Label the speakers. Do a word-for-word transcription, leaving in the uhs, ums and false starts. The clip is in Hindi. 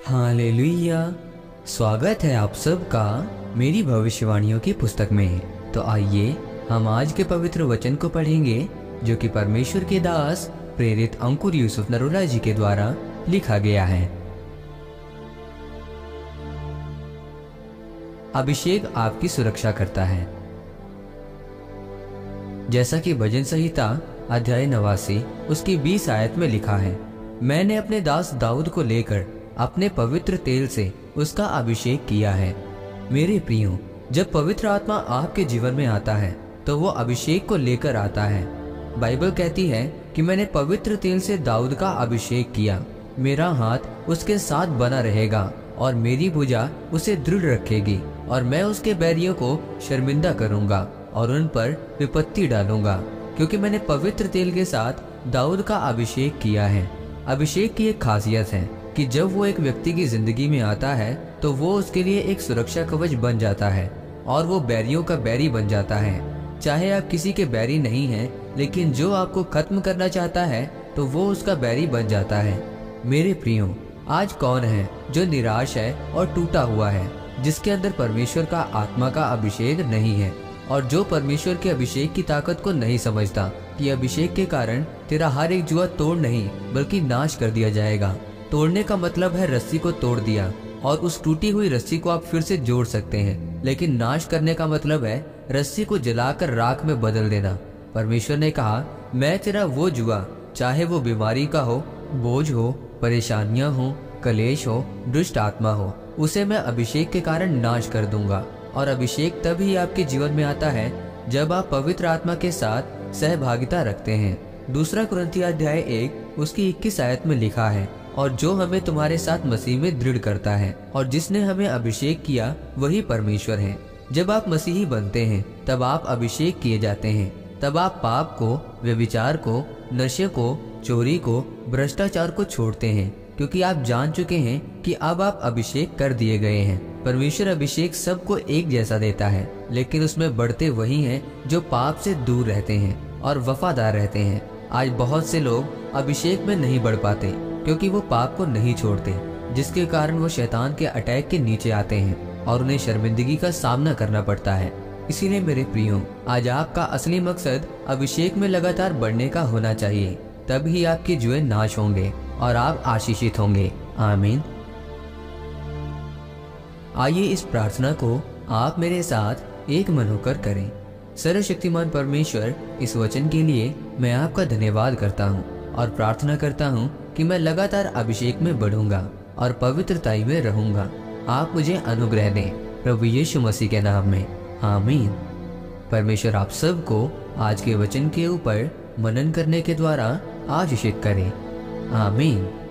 Speaker 1: हालेलुया। स्वागत है आप सबका मेरी भविष्यवाणियों की पुस्तक में। तो आइए हम आज के पवित्र वचन को पढ़ेंगे जो कि परमेश्वर के दास प्रेरित अंकुर यूसुफ नरोला जी के द्वारा लिखा गया है। अभिषेक आपकी सुरक्षा करता है। जैसा कि भजन संहिता अध्याय नवासी उसकी बीस आयत में लिखा है, मैंने अपने दास दाऊद को लेकर अपने पवित्र तेल से उसका अभिषेक किया है। मेरे प्रियो, जब पवित्र आत्मा आपके जीवन में आता है तो वो अभिषेक को लेकर आता है। बाइबल कहती है कि मैंने पवित्र तेल से दाऊद का अभिषेक किया, मेरा हाथ उसके साथ बना रहेगा और मेरी भुजा उसे दृढ़ रखेगी, और मैं उसके बैरियों को शर्मिंदा करूंगा और उन पर विपत्ति डालूंगा, क्योंकि मैंने पवित्र तेल के साथ दाऊद का अभिषेक किया है। अभिषेक की एक खासियत है कि जब वो एक व्यक्ति की जिंदगी में आता है तो वो उसके लिए एक सुरक्षा कवच बन जाता है और वो बैरियों का बैरी बन जाता है। चाहे आप किसी के बैरी नहीं हैं, लेकिन जो आपको खत्म करना चाहता है तो वो उसका बैरी बन जाता है। मेरे प्रियो, आज कौन है जो निराश है और टूटा हुआ है, जिसके अंदर परमेश्वर का आत्मा का अभिषेक नहीं है और जो परमेश्वर के अभिषेक की ताकत को नहीं समझता कि अभिषेक के कारण तेरा हर एक जुआ तोड़ नहीं बल्कि नाश कर दिया जाएगा। तोड़ने का मतलब है रस्सी को तोड़ दिया और उस टूटी हुई रस्सी को आप फिर से जोड़ सकते हैं, लेकिन नाश करने का मतलब है रस्सी को जलाकर राख में बदल देना। परमेश्वर ने कहा, मैं तेरा वो जुआ, चाहे वो बीमारी का हो, बोझ हो, परेशानियां हो, कलेश हो, दुष्ट आत्मा हो, उसे मैं अभिषेक के कारण नाश कर दूंगा। और अभिषेक तभी आपके जीवन में आता है जब आप पवित्र आत्मा के साथ सहभागिता रखते हैं। दूसरा कुरिन्थियों अध्याय एक उसकी इक्कीस आयत में लिखा है, और जो हमें तुम्हारे साथ मसीह में दृढ़ करता है और जिसने हमें अभिषेक किया वही परमेश्वर है। जब आप मसीही बनते हैं तब आप अभिषेक किए जाते हैं। तब आप पाप को, व्यभिचार को, नशे को, चोरी को, भ्रष्टाचार को छोड़ते हैं, क्योंकि आप जान चुके हैं कि अब आप अभिषेक कर दिए गए हैं। परमेश्वर अभिषेक सबको एक जैसा देता है, लेकिन उसमें बढ़ते वही हैं जो पाप से दूर रहते हैं और वफादार रहते हैं। आज बहुत से लोग अभिषेक में नहीं बढ़ पाते क्योंकि वो पाप को नहीं छोड़ते, जिसके कारण वो शैतान के अटैक के नीचे आते हैं और उन्हें शर्मिंदगी का सामना करना पड़ता है। इसीलिए मेरे प्रियो, आज आपका असली मकसद अभिषेक में लगातार बढ़ने का होना चाहिए, तभी आपके जुए नाश होंगे और आप आशीषित होंगे। आमीन। आइए इस प्रार्थना को आप मेरे साथ एक मन होकर करें। सर्वशक्तिमान परमेश्वर, इस वचन के लिए मैं आपका धन्यवाद करता हूँ और प्रार्थना करता हूँ कि मैं लगातार अभिषेक में बढ़ूंगा और पवित्रताई में रहूंगा। आप मुझे अनुग्रह दें प्रभु यीशु मसीह के नाम में, आमीन। परमेश्वर आप सबको आज के वचन के ऊपर मनन करने के द्वारा आशीषित करें, आमीन।